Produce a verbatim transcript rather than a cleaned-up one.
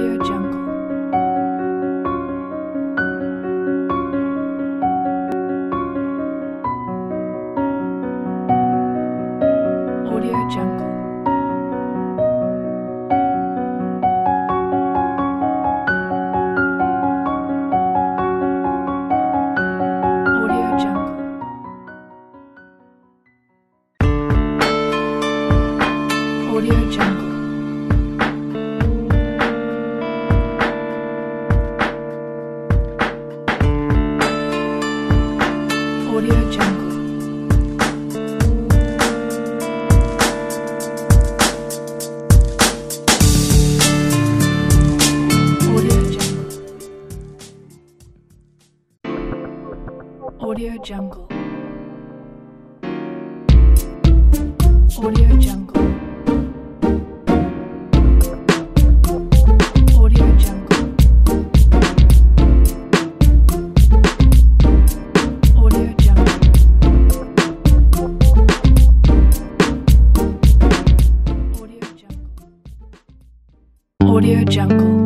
Audio Jungle. Audio Jungle. Audio Jungle. Audio Jungle. Audio Jungle. Audio Jungle. Audio Jungle. Audio Jungle. Audio Jungle. Audio Jungle. Audio Jungle.